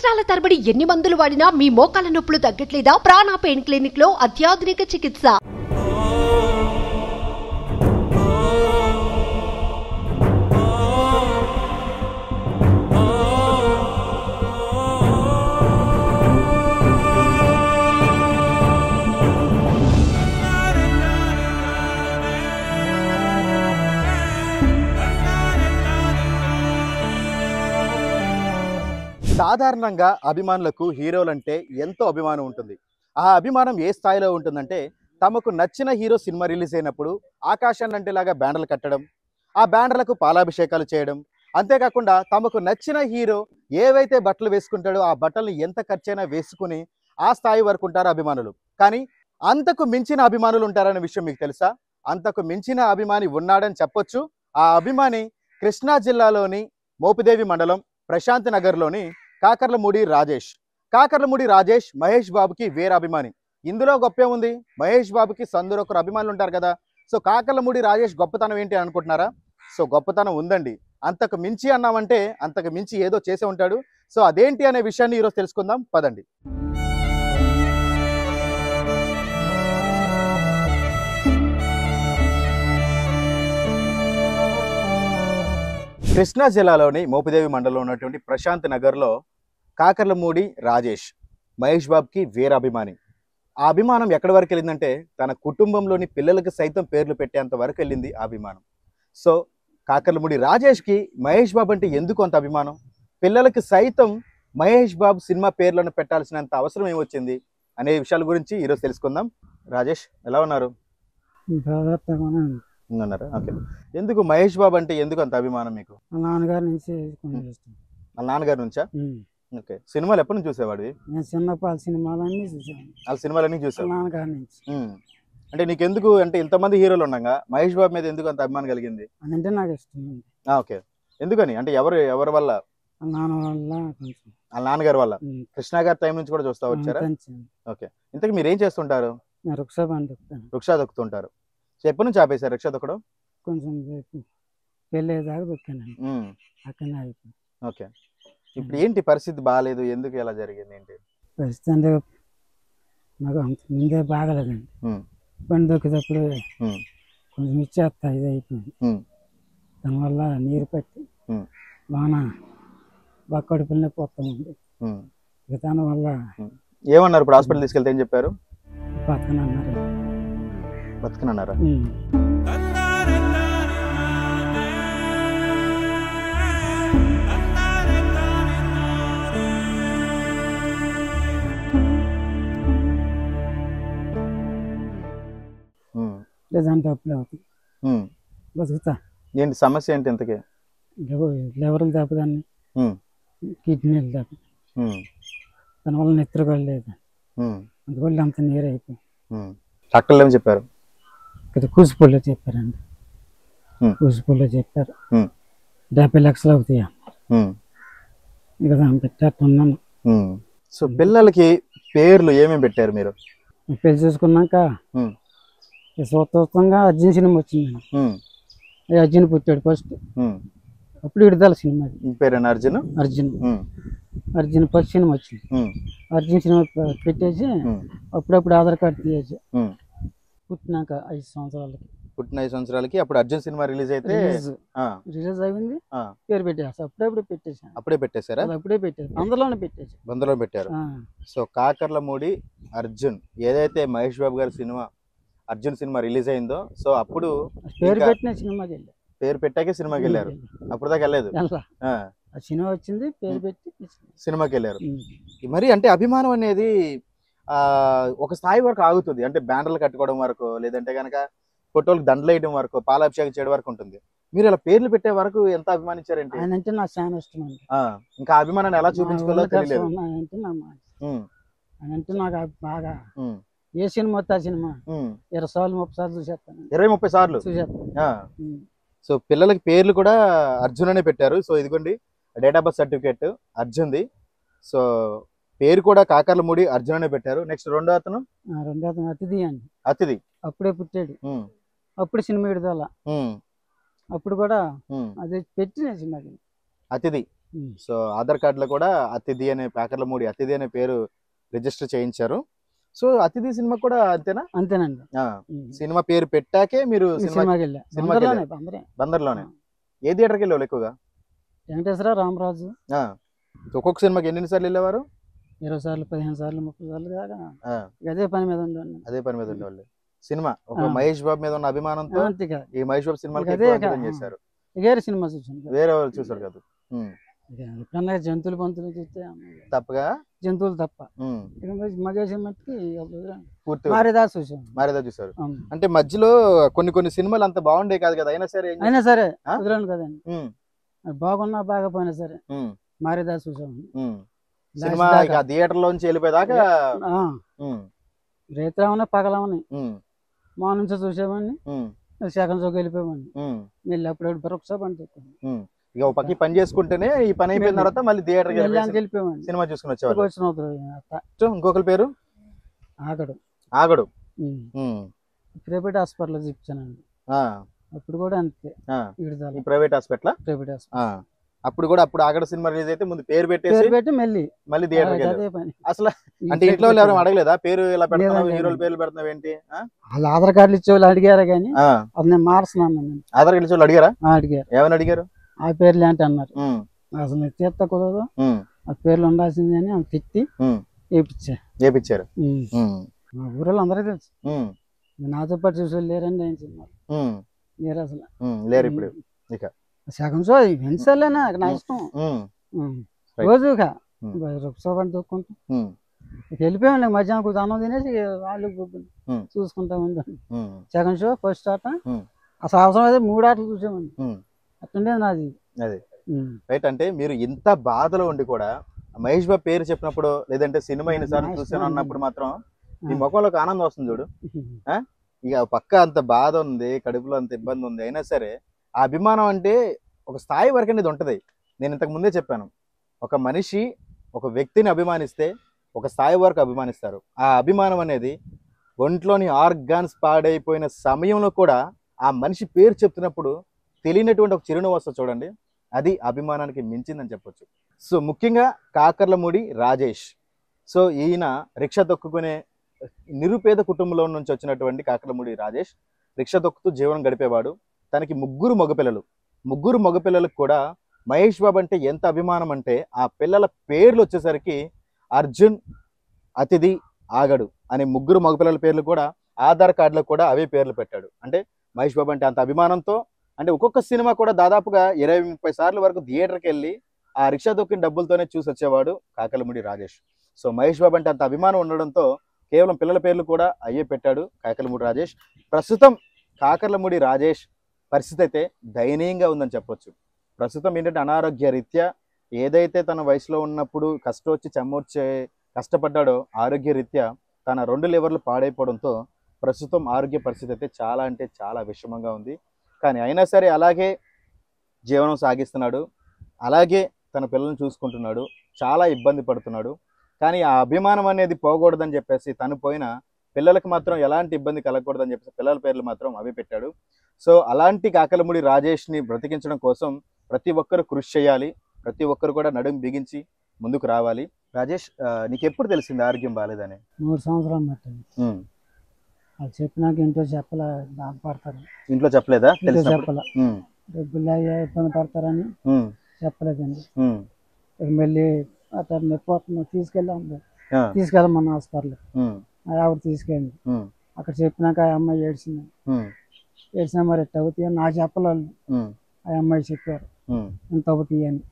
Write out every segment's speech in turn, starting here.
సంవత్సరాల తరబడి ఎన్ని మందులు వాడినా మీ మోకాల నొప్పులు తగ్గట్లేదా? ప్రాణ పెయిన్ క్లినిక్ లో అత్యాధునిక చికిత్స. సాధారణంగా అభిమానులకు హీరోలంటే ఎంతో అభిమానం ఉంటుంది. ఆ అభిమానం ఏ స్థాయిలో ఉంటుందంటే తమకు నచ్చిన హీరో సినిమా రిలీజ్ అయినప్పుడు ఆకాశాన్ని అంటేలాగా బ్యానర్లు కట్టడం, ఆ బ్యానర్లకు పాలాభిషేకాలు చేయడం, అంతేకాకుండా తమకు నచ్చిన హీరో ఏవైతే బట్టలు వేసుకుంటాడో ఆ బట్టల్ని ఎంత ఖర్చైనా వేసుకుని ఆ స్థాయి వరకు ఉంటారు అభిమానులు. కానీ అంతకు మించిన అభిమానులు ఉంటారనే విషయం మీకు తెలుసా? అంతకు మించిన అభిమాని ఉన్నాడని చెప్పొచ్చు. ఆ అభిమాని కృష్ణా జిల్లాలోని మోపిదేవి మండలం ప్రశాంత్ నగర్లోని కాకర్లమూడి రాజేష్. కాకర్లమూడి రాజేష్ మహేష్ బాబుకి వేరే అభిమాని. ఇందులో గొప్పే ఉంది, మహేష్ బాబుకి సందరొకరు అభిమానులు ఉంటారు కదా. సో కాకర్లమూడి రాజేష్ గొప్పతనం ఏంటి అనుకుంటున్నారా? సో గొప్పతనం ఉందండి. అంతకు మించి అన్నామంటే అంతకు మించి ఏదో చేసే ఉంటాడు. సో అదేంటి అనే విషయాన్ని ఈరోజు తెలుసుకుందాం, పదండి. కృష్ణా జిల్లాలోని మోపిదేవి మండలంలో ఉన్నటువంటి ప్రశాంత్ నగర్లో కాకర్లమూడి రాజేష్ మహేష్ బాబుకి వేరే అభిమాని. ఆ అభిమానం ఎక్కడి వరకు వెళ్ళిందంటే తన కుటుంబంలోని పిల్లలకు సైతం పేర్లు పెట్టేంత వరకు వెళ్ళింది ఆ అభిమానం. సో కాకర్లమూడి రాజేష్కి మహేష్ బాబు అంటే ఎందుకు అంత అభిమానం? పిల్లలకి సైతం మహేష్ బాబు సినిమా పేర్లను పెట్టాల్సినంత అవసరం ఏమొచ్చింది అనే విషయాల గురించి ఈరోజు తెలుసుకుందాం. రాజేష్ ఎలా ఉన్నారు? ఉన్నారా? ఓకే. ఎందుకు మహేష్ బాబు అంటే ఎందుకు అంత అభిమానం మీకు? నాన్నగారి నుంచి వాళ్ళ నాన్నగారి నుంచా? ఓకే. సినిమాలు ఎప్పటి నుంచి చూసేవాడివి? నేను చిన్నపాల సినిమాలన్నీ చూసాను. వాళ్ళ సినిమాలన్నీ చూసావు? నాన్నగారి నుంచి. అంటే నీకెందుకు అంటే ఇంతమంది హీరోలు ఉండగా మహేష్ బాబు మీద ఎందుకు అంత అభిమానం కలిగింది? అదంటే నాకు ఇష్టం. ఓకే. ఎందుకని? అంటే ఎవరి వల్ల? నాన్న వల్ల కొంచెం. వాళ్ళ నాన్నగారి వల్ల. కృష్ణ గారి టైం నుంచి కూడా చూస్తా వచ్చారా? ఓకే. ఇంతకు మీరు ఏం చేస్తుంటారు? రిక్షా బండి దొక్కుతాను. రిక్షా దొక్కుతుంటారు. సో ఎప్పటి నుంచి ఆపేశారు రిక్షా దొక్కడం? కొంచెం పెళ్ళి దాకా దొక్కానండి. అక్కడనే అయిపోయింది. ఓకే. ఇప్పుడు ఏంటి పరిస్థితి బాగాలేదు, ఎందుకు ఎలా జరిగింది ఏంటి పరిస్థితి? అంటే నాకు అంత ముందే బాగలేదండి. బండి దొక్కేటప్పుడు కొంచెం ఇచ్చేస్తా ఇది అయిపోయింది. దానివల్ల నీరు పట్టి బాగా బక్కడుపులనే పోతామండి. ఇక దానివల్ల ఏమన్నారు? ఇప్పుడు హాస్పిటల్ తీసుకెళ్తే ఏం చెప్పారు? బతకనన్నారు. బతకనన్నారా? లేదంటే అప్పుడే అవుతుంది. బతుకుతా. ఏంటి సమస్య ఏంటి ఇంతకీ? లెవర్లు దెబ్బదాన్ని, కిడ్నీలు దెబ్బ, దానివల్ల నిద్రగోళ్ళు లేదు. అందువల్ల అంత నీరు అయిపోయింది. డాక్టర్లు ఏమి చెప్పారు? ఇక్కడ కూచిపూడిలో చెప్పారండి. కూచిపూడిలో చెప్పారు 70 లక్షలు అవుతాయా. ఇక దాన్ని పెట్టేట్టున్నాను. సో పిల్లలకి పేర్లు ఏమేమి పెట్టారు మీరు? పెళ్లి చేసుకున్నాక స్వతంగా అర్జున్ సినిమా వచ్చిందండి. అర్జున్ పుట్టాడు ఫస్ట్. అప్పుడు విడుదల సినిమా. పేరేనా అర్జున్? అర్జున్ ఫస్ట్ సినిమా వచ్చింది. అర్జున్ సినిమా పెట్టేసి అప్పుడప్పుడు ఆధార్ కార్డు తీయేసి పుట్టినాక 5 సంవత్సరాలకి. పుట్టిన 5 సంవత్సరాలకి అప్పుడు అర్జున్ సినిమా రిలీజ్ అయితే రిలీజ్ అయింది. పేరు పెట్టేసి అప్పుడే పెట్టేసాను. అప్పుడే పెట్టేశారా? అప్పుడే పెట్టేసి బందలోనే పెట్టేసి. బందలో పెట్టారు. సో కాకర్లమూడి అర్జున్ ఏదైతే మహేష్ బాబు గారి సినిమా అర్జున్ సినిమా రిలీజ్ అయిందో సో అప్పుడు పేరు పెట్టిన సినిమాకి వెళ్ళారు. పేరు పెట్టాకే సినిమాకి వెళ్ళారు. అప్పుడు దాకా వెళ్ళలేదు. సినిమా వచ్చింది, పేరు పెట్టి సినిమాకి వెళ్ళారు. మరి అంటే అభిమానం అనేది ఒక స్థాయి వరకు ఆగుతుంది. అంటే బ్యానర్లు కట్టుకోవడం వరకు, లేదంటే కనుక ఫోటోలకు దండలు వేయడం వరకు, పాలాభిషేకం చేయడం వరకు ఉంటుంది. మీరు ఇలా పేర్లు పెట్టే వరకు ఎంత అభిమానించారంటే? ఆయన అంటే నాకు చాలా ఇష్టం అండి. ఇంకా అభిమానాన్ని ఎలా చూపించుకోవాలో తెలియలేదు. ఆయన అంటే నాకు బాగా. ఏ సినిమా వస్తే ఆ సినిమా 20 సార్లు 30 సార్లు చూసేస్తాను. 20-30 సార్లు చూసేస్తాను. సో పిల్లలకి పేర్లు కూడా అర్జున్ అనే పెట్టారు. సో ఇదిగోండి డేట్ ఆఫ్ బర్త్ సర్టిఫికేట్ అర్జున్ది. సో పేరు కూడా కాకర్లమూడి అర్జున్ అనే పెట్టారు. నెక్స్ట్ రెండో అతను అతిథి అండి. అతిథి అప్పుడే పుట్టాడు. అప్పుడు సినిమా విడుదల. అప్పుడు కూడా అదే పెట్టిన సినిమాకి అతిథి. సో ఆధార్ కార్డులో కూడా అతిథి అనే కాకర్లమూడి అతిథి అనే పేరు రిజిస్టర్ చేయించారు. సో అతిథి సినిమా కూడా అంతేనా? అంతేనండి. సినిమా పేరు పెట్టాకే మీరు సినిమాకి వెళ్ళా. బందర్లోనే. ఏ థియేటర్కి వెళ్ళేవాళ్ళు ఎక్కువగా? వెంకటేశ్వర, రామరాజు. ఒక్కొక్క సినిమాకి ఎన్నిసార్లు వెళ్ళేవారు? 20 సార్లు, 15 సార్లు, 30 సార్లు దాకా అదే పని మీద ఉండేవాళ్ళు. సినిమా ఒక మహేష్ బాబు మీద ఉన్న అభిమానంతో ఈ మహేష్ బాబు సినిమాకి చేశారు. వేరే సినిమా చూసాను, వేరే వాళ్ళు చూసారు కదా. ఎప్పుడన్నా జంతువులు పంతులు చూస్తే తప్పగా, జంతువులు తప్ప మగేసి మట్టికి మారేదాస్ చూసారు. అంటే మధ్యలో కొన్ని సినిమాలు అంత బాగుండే కాదు కదా, అయినా సరే కుదరను కదండి. బాగున్నా బాగపోయినా సరే మారేదాస్ చూసాము. సినిమా థియేటర్ లోంచి వెళ్ళిపోయేదాకా రేత్రామని పగలమని మా నుంచి చూసేవాడిని, సెకండ్ షోకి వెళ్ళిపోయేవాడిని. మళ్ళీ అప్పుడు బరొకసారి పని చెప్పాను. ఇక పక్క పని చేసుకుంటేనే ఈ పని అయిపోయిన తర్వాత మళ్ళీ థియేటర్ వెళ్ళిపోయామండి. సినిమా చూసుకుని వచ్చేవాళ్ళు. ఇంకొకరి పేరు ఆగడు. Private hospital చూపించానండి. అప్పుడు కూడా అంతే, ప్రైవేట్ హాస్పిటల్. అప్పుడు కూడా ఆగడు సినిమా రిలీజ్ అయితే ముందు పేరు పెట్టి మళ్ళీ థియేటర్ అసలు. అంటే ఇంట్లో ఎవరు అడగలేదా పేరు ఇలా పెడతావు, హీరోల పేర్లు పెడతావు ఏంటి? వాళ్ళు ఆధార్ కార్డులు ఇచ్చే వాళ్ళు అడిగారు కానీ అది నేను మార్చున్నాను. ఆధార్ కార్డు ఇచ్చే వాళ్ళు అడిగారు? ఏమని అడిగారు? ఆ పేర్లు ఏంటి అన్నారు. అసలు నేను తీర్త కుదరదు, ఆ పేర్లు ఉండాల్సింది అని తిట్టి చేపించారు. మా ఊరిలో అందరికీ తెలుసు. నాతో పాటు చూసే లేరండి ఆయన సినిమాలు, లేరు అసలు, లేరు ఇప్పుడు. ఇక సెకండ్ షో వెన్సలేనా నా ఇష్టం. రోజు పని తొక్కుంటూ వెళ్ళిపోయాం. మధ్యాహ్నం కొంచెం అన్నం తినేసి వాళ్ళు చూసుకుంటా ఉంటాను. సెకండ్ షో ఫస్ట్ ఆట అసలు అవసరం అయితే 3 ఆటలు చూసామండి. అట్టుండేది నాది. అదే రైట్. అంటే మీరు ఇంత బాధలో ఉండి కూడా మహేష్ బాబు పేరు చెప్పినప్పుడు, లేదంటే సినిమా ఎన్నిసార్లు చూసాను అన్నప్పుడు మాత్రం ఈ ముఖంలో ఒక ఆనందం వస్తుంది చూడు. ఇక పక్క అంత బాధ ఉంది, కడుపులో అంత ఇబ్బంది ఉంది, అయినా సరే ఆ అభిమానం అంటే ఒక స్థాయి వరకు అనేది ఉంటుంది. నేను ఇంతకు ముందే చెప్పాను, ఒక మనిషి ఒక వ్యక్తిని అభిమానిస్తే ఒక స్థాయి వరకు అభిమానిస్తారు. ఆ అభిమానం అనేది ఒంట్లోని ఆర్గాన్స్ పాడైపోయిన సమయంలో కూడా ఆ మనిషి పేరు చెప్తున్నప్పుడు తెలియనటువంటి ఒక చిరునవ్వు వస్తుంది చూడండి, అది అభిమానానికి మించిందని చెప్పొచ్చు. సో ముఖ్యంగా కాకర్లమూడి రాజేష్. సో ఈయన రిక్షా తొక్కుకునే నిరుపేద కుటుంబంలో నుంచి వచ్చినటువంటి కాకర్లమూడి రాజేష్ రిక్షా తొక్కుతూ జీవనం గడిపేవాడు. తనకి 3 మగపిల్లలకు కూడా మహేష్ బాబు అంటే ఎంత అభిమానం అంటే ఆ పిల్లల పేర్లు వచ్చేసరికి అర్జున్, అతిథి, ఆగడు అనే 3 మగపిల్లల పేర్లు కూడా ఆధార్ కార్డులో కూడా అవే పేర్లు పెట్టాడు. అంటే మహేష్ బాబు అంటే అంత అభిమానంతో, అంటే ఒక్కొక్క సినిమా కూడా దాదాపుగా 20-30 సార్లు వరకు థియేటర్కి వెళ్ళి ఆ రిక్షా దొక్కిన డబ్బులతోనే చూసి వచ్చేవాడు కాకర్లమూడి రాజేష్. సో మహేష్ బాబు అంటే అంత అభిమానం ఉండడంతో కేవలం పిల్లల పేర్లు కూడా అయ్యే పెట్టాడు కాకర్లమూడి రాజేష్. ప్రస్తుతం కాకర్లమూడి రాజేష్ పరిస్థితి అయితే దయనీయంగా ఉందని చెప్పొచ్చు. ప్రస్తుతం ఏంటంటే అనారోగ్య రీత్యా ఏదైతే తన వయసులో ఉన్నప్పుడు కష్టం వచ్చి కష్టపడ్డాడో ఆరోగ్య రీత్యా తన 2 లివర్లు పాడైపోవడంతో ప్రస్తుతం ఆరోగ్య పరిస్థితి అయితే చాలా అంటే చాలా విషమంగా ఉంది. కానీ అయినా సరే అలాగే జీవనం సాగిస్తున్నాడు, అలాగే తన పిల్లల్ని చూసుకుంటున్నాడు, చాలా ఇబ్బంది పడుతున్నాడు. కానీ ఆ అభిమానం అనేది పోకూడదని చెప్పేసి తను పోయిన పిల్లలకు మాత్రం ఎలాంటి ఇబ్బంది కలగకూడదని చెప్పేసి పిల్లల పేర్లు మాత్రం అవి పెట్టాడు. సో అలాంటి కాకర్లమూడి రాజేష్ని బ్రతికించడం కోసం ప్రతి ఒక్కరు కృషి చేయాలి, ప్రతి ఒక్కరు కూడా నడుము బిగించి ముందుకు రావాలి. రాజేష్, నీకు ఎప్పుడు తెలిసింది ఆరోగ్యం బాగాలేదని? 3 సంవత్సరాలు పట్టింది. అది చెప్పినాక ఇంట్లో చెప్పలే, బాధపడతారు. ఇంట్లో చెప్పలేదా? చెప్పలే, డబ్బులు ఇబ్బంది పడతారని చెప్పలేదండి. మళ్ళీ అతను నొప్పి తీసుకెళ్ళమన్న హాస్పిటల్ ఆవిడ తీసుకెళ్ళి అక్కడ చెప్పినాక ఆ అమ్మాయి ఏడ్చినా మరి ఎట్ట అవుతాయి అని నాకు చెప్పలేదు. ఆ అమ్మాయి చెప్పారు ఎంత అవుతాయి అని,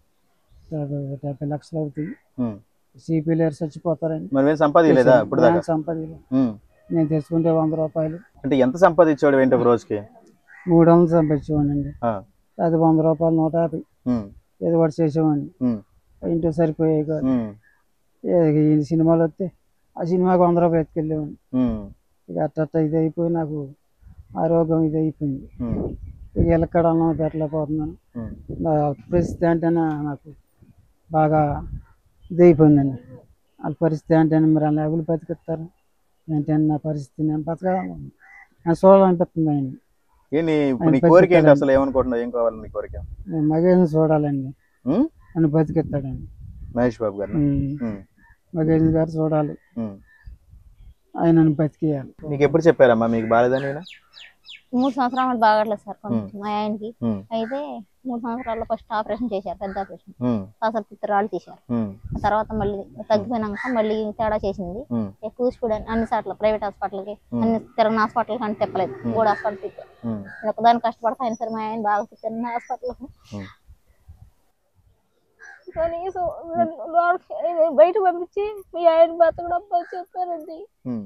70 లక్షలు అవుతాయి, సిపిలేరు చచ్చిపోతారని. సంపాదించలేదు. నేను తెచ్చుకుంటే 100 రూపాయలు. అంటే ఎంత సంపాదించాడు ఏంటి ఒక రోజుకి? 300 సంపాదించేవాడిని. అది 100 రూపాయలు, 150 ఏదో ఒకటి చేసేవాడిని. ఇంటికి సరిపోయాయి కాదు. ఈ సినిమాలు వస్తే ఆ సినిమాకి 100 రూపాయలు ఎత్తుకెళ్ళేవాడిని. ఇక అట్ట ఇది అయిపోయి నాకు ఆరోగ్యం ఇది అయిపోయింది. ఇక ఎలక్కడన్నా పెట్టలేకపోతున్నాను. నా పరిస్థితి అంటేనే నాకు బాగా ఇది అయిపోయిందండి. వాళ్ళ పరిస్థితి అంటేనే మరి అలా ఎవరు బతికిస్తారు ఏంటంటే నా పరిస్థితి నేను బతకాలి, నేను చూడాలనిపిస్తుంది. ఆయన మగేని చూడాలండి. నన్ను బతికిస్తాడండి. మహేష్ బాబు గారు మహేష్ గారు చూడాలి, ఆయన నన్ను బతికేయాలి. మీకు ఎప్పుడు చెప్పారమ్మా మీకు బాలేదని? 3 సంవత్సరాలు బాగట్లేదు సార్ కొంచెం మా ఆయనకి. అయితే 3 సంవత్సరాల్లో ఫస్ట్ ఆపరేషన్ చేశారు, పెద్ద ఆపరేషన్, అసలు పిత్తరాళ్ళు తీశారు. తర్వాత మళ్ళీ తగ్గిపోయినాక మళ్ళీ తేడా చేసింది. కూచిపూడి అన్ని సార్లు ప్రైవేట్ హాస్పిటల్కి, అన్ని తిరగని హాస్పిటల్ కానీ తిప్పలేదు. 3 హాస్పిటల్ తిప్పారు. ఒకదాన్ని కష్టపడతా అయినా సరే మా ఆయన బాగా తిప్పారు హాస్పిటల్. బయట పంపించి మీ ఆయన బతకడం చెప్పారండి.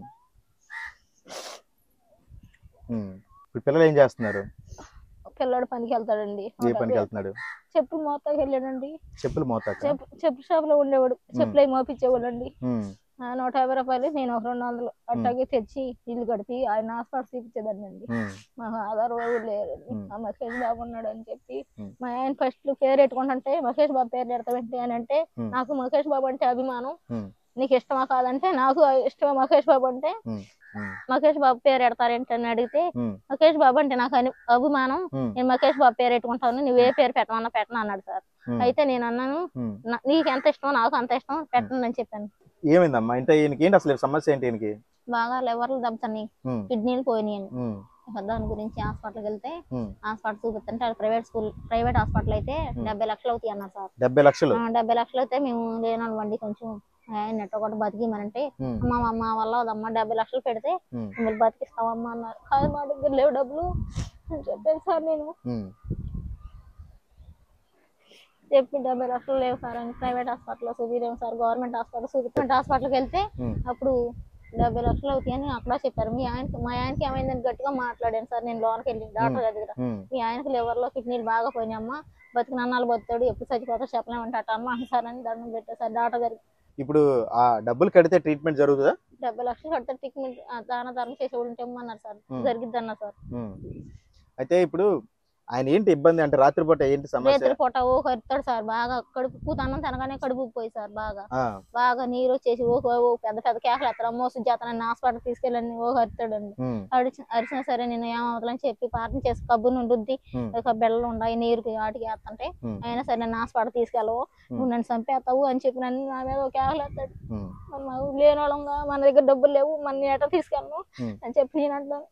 ఇప్పుడు పిల్లలు ఏం చేస్తున్నారు? పిల్లడు పనికి వెళ్తాడండి. ఏ పనికి వెళ్తున్నాడు? చెప్పులు మోతాకి వెళ్ళాడండి. చెప్పులు మోతాక? చెప్పు షాప్ లో ఉండేవాడు, చెప్పులు అవి మోపించేవాడండి. 150 రూపాయలు, నేను ఒక 200 అట్టాగే తెచ్చి ఇల్లు కడిపి ఆయన హాస్పిటల్ చూపించేదాన్ని అండి. మాకు ఆధార్ లేరండి. మహేష్ బాబు ఉన్నాడు అని చెప్పి మా ఆయన ఫస్ట్ పేరు పెట్టుకుంటుంటే మహేష్ బాబు పేరు పెడతామంటే అని అంటే, నాకు మహేష్ బాబు అంటే అభిమానం, నీకు ఇష్టమా కాదంటే నాకు ఇష్టమా మహేష్ బాబు అంటే, మహేష్ బాబు పేరు పెడతారేంటి అని అడిగితే, మహేష్ బాబు అంటే నాకు అభిమానం, నేను మహేష్ బాబు పేరు పెట్టుకుంటాను, నువ్వు ఏ పేరు పెట్టమన్నా పెట్టను అన్నాడు సార్. అయితే నేను అన్నాను, నీకు ఎంత ఇష్టమో నాకు అంత ఇష్టం, పెట్టను అని చెప్పాను. ఏమైందమ్మా ఇంత ఏంటి అసలు సమస్య ఏంటి? ఈయనకి బాగా లివర్లు దెబ్బతున్నాయి, కిడ్నీలు పోయినాయి. దాని గురించి హాస్పిటల్కి వెళ్తే హాస్పిటల్ చూపిస్తుంటే ప్రైవేట్ హాస్పిటల్ అయితే 70 లక్షలు అవుతాయి అన్నారు సార్. 70 లక్షలు? 70 లక్షలు అయితే మేము లేనండి కొంచెం నెట్ ఒకటి బతికిమనంటే, మా వల్ల అదమ్మా 70 లక్షలు పెడితే మిమ్మల్ని బతికిస్తామమ్మా అన్నారు. కాదు మా దగ్గర లేవు డబ్బులు అని చెప్పాను సార్. నేను చెప్పి 70 లక్షలు లేవు సార్ అని ప్రైవేట్ హాస్పిటల్లో చూపిలేము సార్, గవర్నమెంట్ హాస్పిటల్కి వెళ్తే అప్పుడు 70 లక్షలు అవుతాయి అని అక్కడ చెప్పారు. మా ఆయనకి ఏమైందని గట్టిగా మాట్లాడాను సార్. నేను లోనికి వెళ్ళి డాక్టర్ గారి దగ్గర, మీ ఆయనకి లివర్ లో కిడ్నీలు బాగా పోయినాయమ్మా, బతికినన్నాళ్ళు బతుతాడు, ఎప్పుడు చచ్చిపోతాడు చెప్పలేమంటే అట్ట అమ్మ సార్ అని దండం పెట్టారు సార్ డాక్టర్ గారికి. ఇప్పుడు ఆ డబ్బులు కడితే ట్రీట్మెంట్ జరుగుతుందా? 70 లక్షలు కడితే ట్రీట్మెంట్ దాన ధర్మం చేసే వాళ్ళు ఇమ్మన్నారు సార్, జరిగిద్ది అన్నారు సార్. అయితే ఇప్పుడు ఆయన ఏంటి ఇబ్బంది అంటే రాత్రిపూట ఏంటి సమస్య? రాత్రిపూట ఓ కరుతాడు సార్, బాగా కడుపు తనం తినగానే కడుపు పోయి సార్, బాగా నీరు వచ్చేసి ఓ పెద్ద పెద్ద కేకలు ఎత్తాడు. అమ్మో సుజాతని హాస్పిటల్ తీసుకెళ్ళండి ఓ కరుతాడండి. అరిచినా సరే నేను ఏమవుతుందని చెప్పి ప్రార్థన చేసి కబ్బు నుండి బెల్లలు ఉన్నాయి నీరుకి వాటికి వేస్తుంటే, అయినా సరే నన్ను హాస్పిటల్ తీసుకెళ్ళవు, నువ్వు నన్ను చంపేస్తావు అని చెప్పి నన్ను నా మీద కేకలు ఎత్తాడు. లేని వాళ్ళంగా మన దగ్గర డబ్బులు లేవు, మన ఎట తీసుకెళ్ళను అని చెప్పి నేను అంటాను.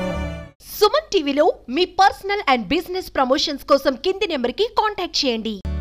సుమన్ టీవీలో మీ పర్సనల్ అండ్ బిజినెస్ ప్రమోషన్స్ కోసం కింది నెంబర్కి కాంటాక్ట్ చేయండి.